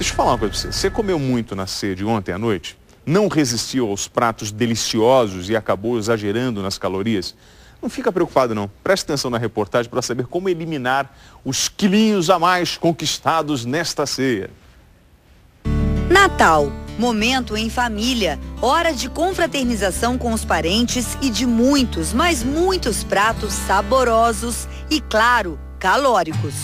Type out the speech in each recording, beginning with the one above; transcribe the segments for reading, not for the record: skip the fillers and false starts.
Deixa eu falar uma coisa pra você. Você comeu muito na ceia de ontem à noite? Não resistiu aos pratos deliciosos e acabou exagerando nas calorias? Não fica preocupado não. Preste atenção na reportagem para saber como eliminar os quilinhos a mais conquistados nesta ceia. Natal, momento em família, hora de confraternização com os parentes e de muitos, mas muitos pratos saborosos e, claro, calóricos.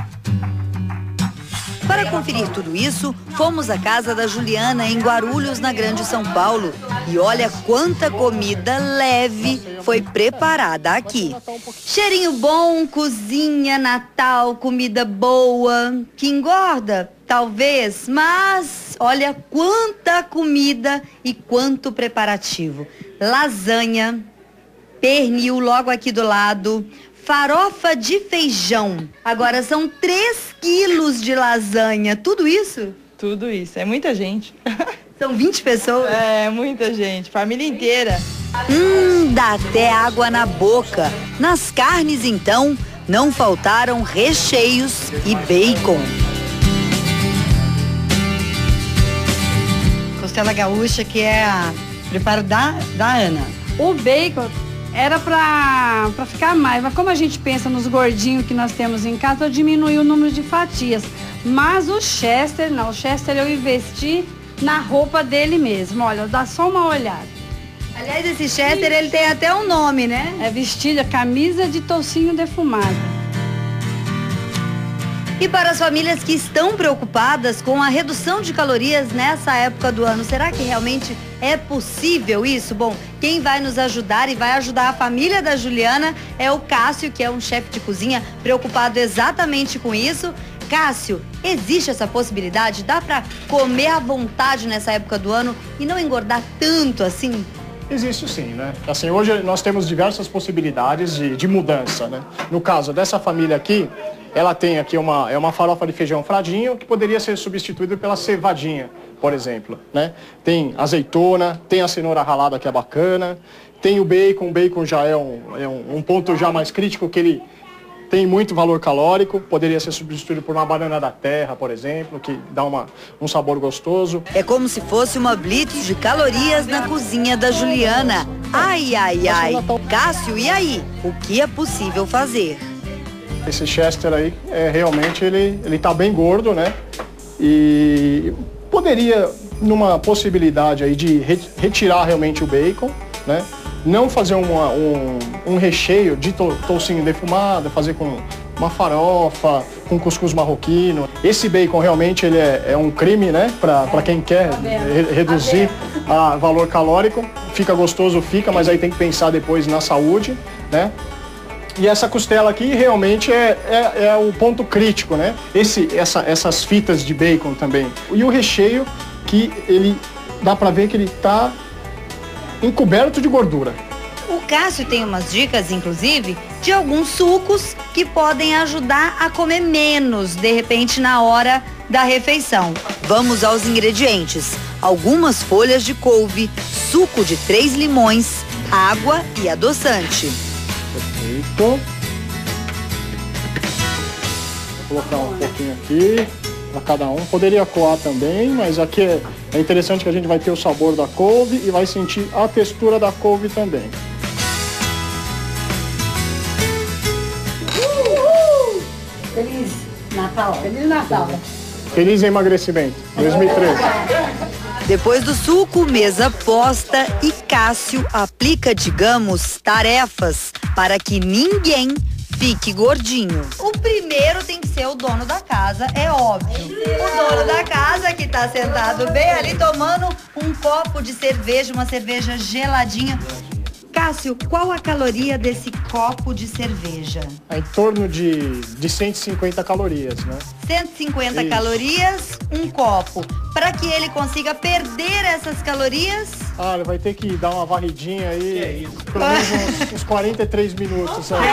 Para conferir tudo isso, fomos à casa da Juliana em Guarulhos, na Grande São Paulo. E olha quanta comida leve foi preparada aqui. Cheirinho bom, cozinha, Natal, comida boa, que engorda, talvez, mas olha quanta comida e quanto preparativo. Lasanha, pernil logo aqui do lado, farofa de feijão. Agora são 3 quilos de lasanha. Tudo isso? Tudo isso. É muita gente. São 20 pessoas? É, muita gente. Família inteira. Dá até água na boca. Nas carnes, então, não faltaram recheios e bacon. Costela gaúcha, que é a preparo da Ana. O bacon era pra ficar mais, mas como a gente pensa nos gordinhos que nós temos em casa, eu diminui o número de fatias. Mas o Chester, não, o Chester eu investi na roupa dele mesmo. Olha, dá só uma olhada. Aliás, esse Chester, ele tem até um nome, né? É vestido, camisa de toucinho defumado. E para as famílias que estão preocupadas com a redução de calorias nessa época do ano, será que realmente é possível isso? Bom, quem vai nos ajudar e vai ajudar a família da Juliana é o Cássio, que é um chefe de cozinha preocupado exatamente com isso. Cássio, existe essa possibilidade? Dá para comer à vontade nessa época do ano e não engordar tanto assim? Existe sim, né? Assim, hoje nós temos diversas possibilidades de mudança, né? No caso dessa família aqui, ela tem aqui uma farofa de feijão fradinho que poderia ser substituído pela cevadinha, por exemplo, né? Tem azeitona, tem a cenoura ralada que é bacana, tem o bacon já é um ponto já mais crítico, que ele tem muito valor calórico, poderia ser substituído por uma banana da terra, por exemplo, que dá um sabor gostoso. É como se fosse uma blitz de calorias na cozinha da Juliana. Ai, ai, ai. Cássio, e aí? O que é possível fazer? Esse Chester aí, realmente, ele tá bem gordo, né? E poderia, numa possibilidade aí de retirar realmente o bacon, né? Não fazer um recheio de toucinho defumado, fazer com uma farofa, com cuscuz marroquino. Esse bacon realmente ele é um crime, né? Para quem quer reduzir o valor calórico. Fica gostoso, fica, mas aí tem que pensar depois na saúde, né? E essa costela aqui realmente é o ponto crítico, né? Essas fitas de bacon também. E o recheio que ele dá para ver que ele tá encoberto de gordura. O Cássio tem umas dicas, inclusive, de alguns sucos que podem ajudar a comer menos, de repente, na hora da refeição. Vamos aos ingredientes. Algumas folhas de couve, suco de 3 limões, água e adoçante. Perfeito. Vou colocar um pouquinho aqui para cada um. Poderia coar também, mas aqui é interessante que a gente vai ter o sabor da couve e vai sentir a textura da couve também. Feliz Natal. Feliz Natal. Feliz emagrecimento, 2013. Depois do suco, mesa posta e Cássio aplica, digamos, tarefas para que ninguém fique gordinho. O primeiro tem que ser o dono da casa, é óbvio. O dono da casa que tá sentado bem ali tomando um copo de cerveja, uma cerveja geladinha. Cássio, qual a caloria desse copo de cerveja? É em torno de 150 calorias, né? 150 Isso. calorias, um copo. Para que ele consiga perder essas calorias... Ele vai ter que dar uma varridinha aí, pelo menos uns 43 minutos. Sabe?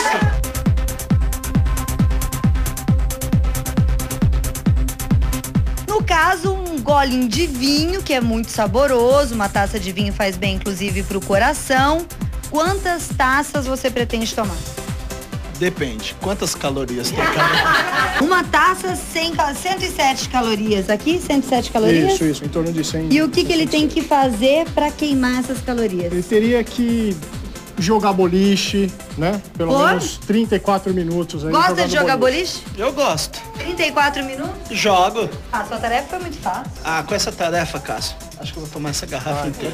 No caso, um golinho de vinho, que é muito saboroso. Uma taça de vinho faz bem, inclusive, para o coração. Quantas taças você pretende tomar? Depende. Quantas calorias tem cada? Uma taça 107 calorias. Aqui, 107 calorias? Isso, em torno de 100. E o que ele tem que fazer para queimar essas calorias? Ele teria que jogar boliche, né? Pelo menos 34 minutos. Aí, Gosta de jogar boliche? Eu gosto. 34 minutos? Jogo. A sua tarefa foi muito fácil. Ah, com essa tarefa, Cássio, acho que eu vou tomar essa garrafa inteira.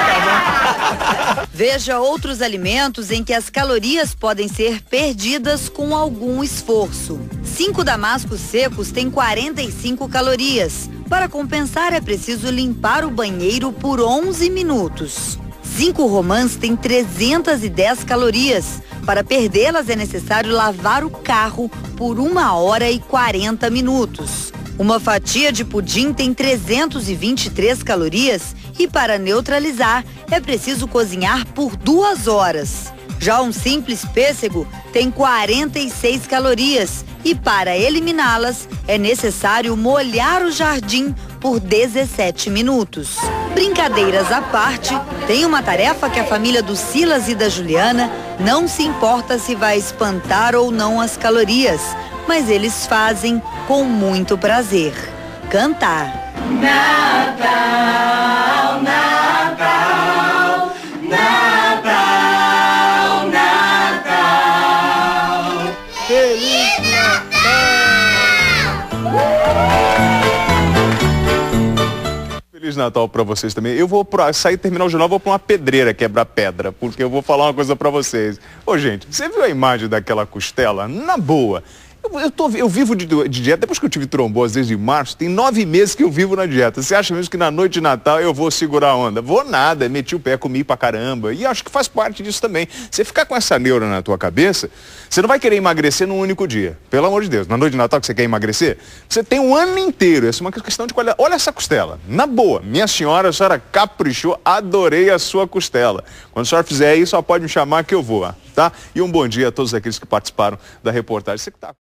Veja outros alimentos em que as calorias podem ser perdidas com algum esforço. 5 damascos secos têm 45 calorias. Para compensar, é preciso limpar o banheiro por 11 minutos. 5 romãs têm 310 calorias. Para perdê-las é necessário lavar o carro por 1 hora e 40 minutos. Uma fatia de pudim tem 323 calorias e para neutralizar é preciso cozinhar por 2 horas. Já um simples pêssego tem 46 calorias e para eliminá-las é necessário molhar o jardim por 17 minutos. Brincadeiras à parte, tem uma tarefa que a família do Silas e da Juliana não se importa se vai espantar ou não as calorias, mas eles fazem com muito prazer. Cantar. Natal, Natal, Natal, Natal. Feliz Feliz Natal pra vocês também. Eu vou sair, terminar o jornal, vou pra uma pedreira quebrar pedra, porque eu vou falar uma coisa pra vocês. Ô, gente, você viu a imagem daquela costela? Na boa. Eu vivo de dieta, depois que eu tive trombose desde março, tem 9 meses que eu vivo na dieta. Você acha mesmo que na noite de Natal eu vou segurar a onda? Vou nada, meti o pé, comi pra caramba. E acho que faz parte disso também. Você ficar com essa neura na tua cabeça, você não vai querer emagrecer num único dia. Pelo amor de Deus, na noite de Natal que você quer emagrecer, você tem um ano inteiro. Essa é uma questão de qualidade. Olha essa costela. Na boa, minha senhora, a senhora caprichou, adorei a sua costela. Quando a senhora fizer isso, só pode me chamar que eu vou, tá? E um bom dia a todos aqueles que participaram da reportagem. Você que tá...